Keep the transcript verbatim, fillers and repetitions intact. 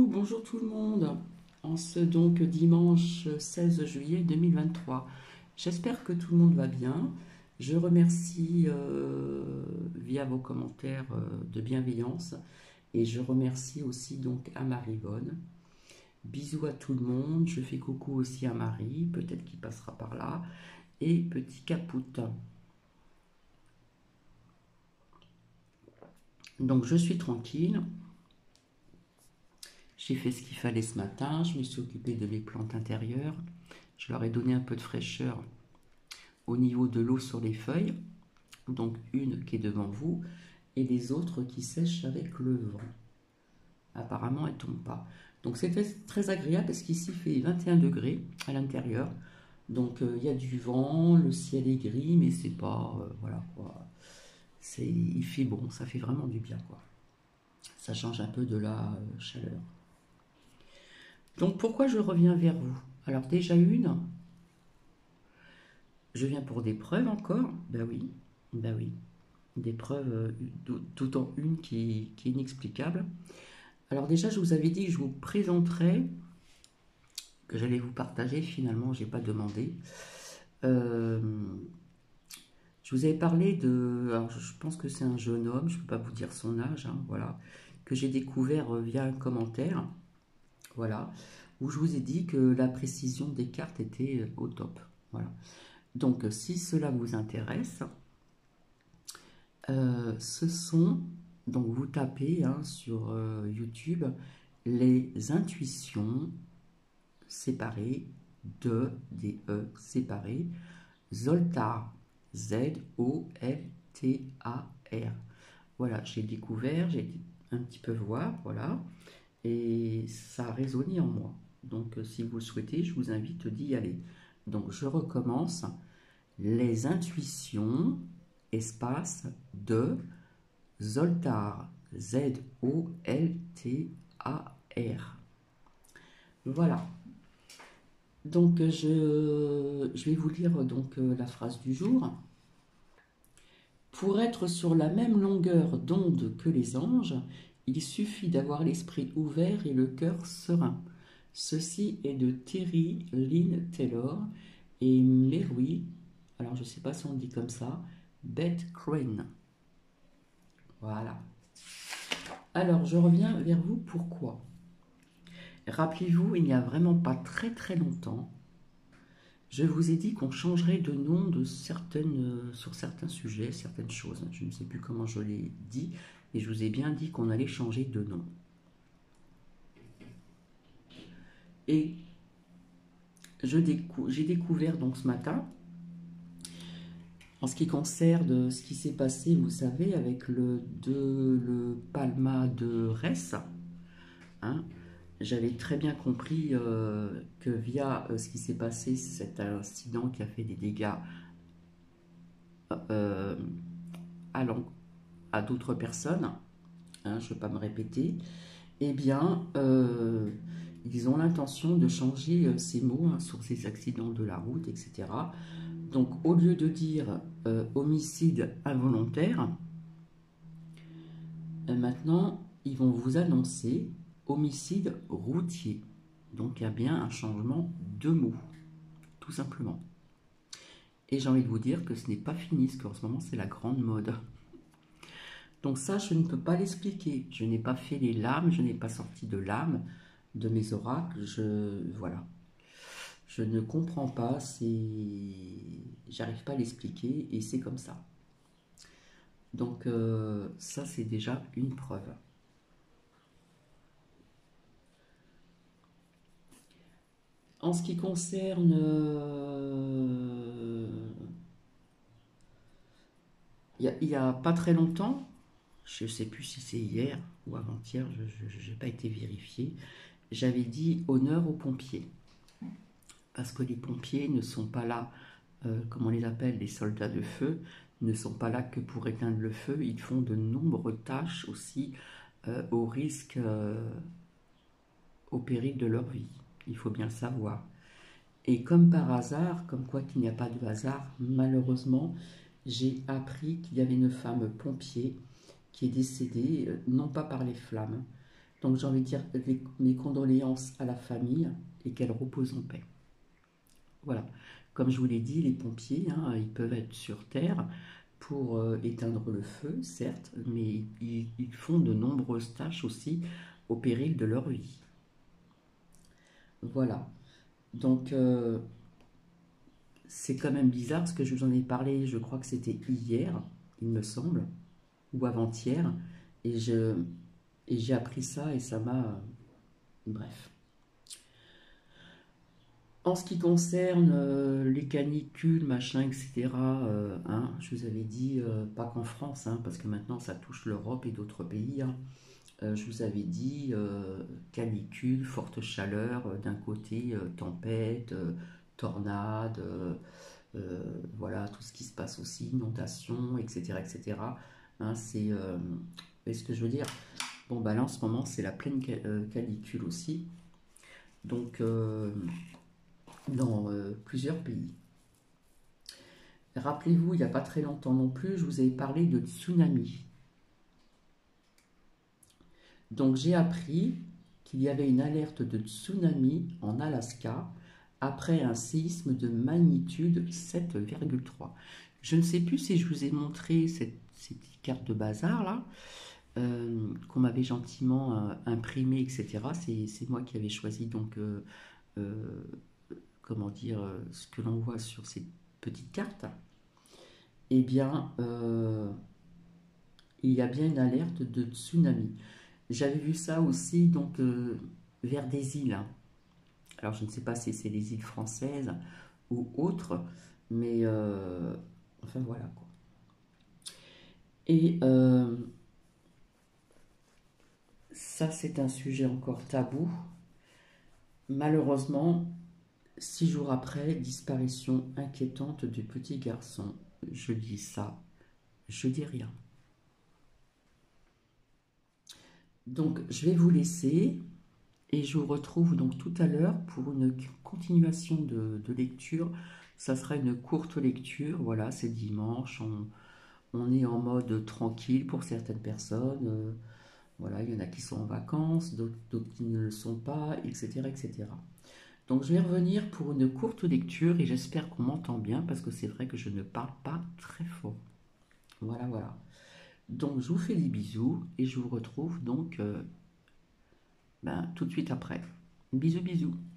Coucou, bonjour tout le monde. En ce donc dimanche seize juillet deux mille vingt-trois. J'espère que tout le monde va bien. Je remercie euh, via vos commentaires euh, de bienveillance et je remercie aussi donc à Marie-Vonne. Bisous à tout le monde. Je fais coucou aussi à Marie, peut-être qu'il passera par là. Et petit Capoute. Donc je suis tranquille. J'ai fait ce qu'il fallait ce matin, je me suis occupée de mes plantes intérieures, je leur ai donné un peu de fraîcheur au niveau de l'eau sur les feuilles, donc une qui est devant vous, et les autres qui sèchent avec le vent. Apparemment, elles ne tombent pas. Donc c'est très agréable parce qu'ici il fait vingt et un degrés à l'intérieur, donc il euh, y a du vent, le ciel est gris, mais c'est pas, euh, voilà quoi, c'est, il fait bon, ça fait vraiment du bien quoi. Ça change un peu de la euh, chaleur. Donc pourquoi je reviens vers vous? Alors déjà une, je viens pour des preuves encore, ben oui, ben oui, des preuves, d'autant une qui, qui est inexplicable. Alors déjà je vous avais dit que je vous présenterais, que j'allais vous partager, finalement j'ai pas demandé. Euh, je vous avais parlé de, alors je pense que c'est un jeune homme, je peux pas vous dire son âge, hein, voilà, que j'ai découvert via un commentaire, voilà, où je vous ai dit que la précision des cartes était au top. Voilà. Donc, si cela vous intéresse, euh, ce sont, donc vous tapez hein, sur euh, YouTube, les intuitions séparées de, des E séparées, Zoltar, Z O L T A R. Voilà, j'ai découvert, j'ai un petit peu voir, voilà, et ça a résonné en moi. Donc, si vous le souhaitez, je vous invite d'y aller. Donc, je recommence. Les intuitions, espace de Zoltar, Z O L T A R. Voilà. Donc, je, je vais vous lire donc la phrase du jour. Pour être sur la même longueur d'onde que les anges, il suffit d'avoir l'esprit ouvert et le cœur serein. Ceci est de Terry Lynn Taylor et Mary, alors je ne sais pas si on dit comme ça, Beth Crane. Voilà. Alors je reviens vers vous, pourquoi? Rappelez-vous, il n'y a vraiment pas très très longtemps, je vous ai dit qu'on changerait de nom de certaines, sur certains sujets, certaines choses. Je ne sais plus comment je l'ai dit, mais je vous ai bien dit qu'on allait changer de nom. Et j'ai décou découvert donc ce matin, en ce qui concerne ce qui s'est passé, vous savez, avec le, de, le Palma de Res, hein, j'avais très bien compris euh, que via euh, ce qui s'est passé, cet incident qui a fait des dégâts euh, à, à d'autres personnes, hein, je ne veux pas me répéter, eh bien, euh, ils ont l'intention de changer euh, ces mots hein, sur ces accidents de la route, et cetera. Donc, au lieu de dire euh, homicide involontaire, euh, maintenant, ils vont vous annoncer homicide routier. Donc, il y a bien un changement de mots, tout simplement. Et j'ai envie de vous dire que ce n'est pas fini, parce qu'en ce moment, c'est la grande mode. Donc ça, je ne peux pas l'expliquer. Je n'ai pas fait les lames, je n'ai pas sorti de lames de mes oracles. Je, voilà. Je ne comprends pas, c'est... J'arrive pas à l'expliquer et c'est comme ça. Donc euh, ça, c'est déjà une preuve. En ce qui concerne... Euh... Il n'y a, a pas très longtemps, je ne sais plus si c'est hier ou avant-hier, je n'ai pas été vérifié, j'avais dit honneur aux pompiers. Parce que les pompiers ne sont pas là, euh, comme on les appelle, les soldats de feu, ne sont pas là que pour éteindre le feu, ils font de nombreuses tâches aussi euh, au risque, euh, au péril de leur vie. Il faut bien le savoir. Et comme par hasard, comme quoi qu'il n'y a pas de hasard, malheureusement, j'ai appris qu'il y avait une femme pompier qui est décédée, non pas par les flammes. Donc j'ai envie de dire les- mes condoléances à la famille et qu'elle repose en paix. Voilà. Comme je vous l'ai dit, les pompiers, hein, ils peuvent être sur Terre pour euh, éteindre le feu, certes, mais ils, ils font de nombreuses tâches aussi au péril de leur vie. Voilà. Donc, euh, c'est quand même bizarre parce que je vous en ai parlé, je crois que c'était hier, il me semble, ou avant-hier, et je, et j'ai appris ça et ça m'a... Bref. En ce qui concerne euh, les canicules, machin, et cetera, euh, hein, je vous avais dit, euh, pas qu'en France, hein, parce que maintenant ça touche l'Europe et d'autres pays, hein. Euh, je vous avais dit euh, canicule, forte chaleur, euh, d'un côté euh, tempête, euh, tornade, euh, euh, voilà tout ce qui se passe aussi, inondation, et cetera, et cetera. Hein, c'est, euh, vous voyez ce que je veux dire? Bon, bah là en ce moment c'est la pleine ca- euh, canicule aussi, donc euh, dans euh, plusieurs pays. Rappelez-vous, il n'y a pas très longtemps non plus, je vous avais parlé de tsunami. Donc j'ai appris qu'il y avait une alerte de tsunami en Alaska après un séisme de magnitude sept virgule trois. Je ne sais plus si je vous ai montré cette, cette carte de bazar là, euh, qu'on m'avait gentiment euh, imprimée, et cetera. C'est moi qui avais choisi donc, euh, euh, comment dire, euh, ce que l'on voit sur ces petites cartes. Eh bien, euh, il y a bien une alerte de tsunami. J'avais vu ça aussi donc euh, vers des îles. Alors je ne sais pas si c'est les îles françaises ou autres, mais euh, enfin voilà quoi. Et euh, ça c'est un sujet encore tabou. Malheureusement, six jours après, disparition inquiétante du petit garçon. Je dis ça, je dis rien. Donc je vais vous laisser. Et je vous retrouve donc tout à l'heure pour une continuation de, de lecture. Ça sera une courte lecture, voilà, c'est dimanche, on, on est en mode tranquille pour certaines personnes. Euh, voilà, il y en a qui sont en vacances, d'autres qui ne le sont pas, et cetera, et cetera. Donc je vais revenir pour une courte lecture et j'espère qu'on m'entend bien parce que c'est vrai que je ne parle pas très fort. Voilà, voilà. Donc je vous fais des bisous et je vous retrouve donc euh, ben, tout de suite après. Bisous, bisous.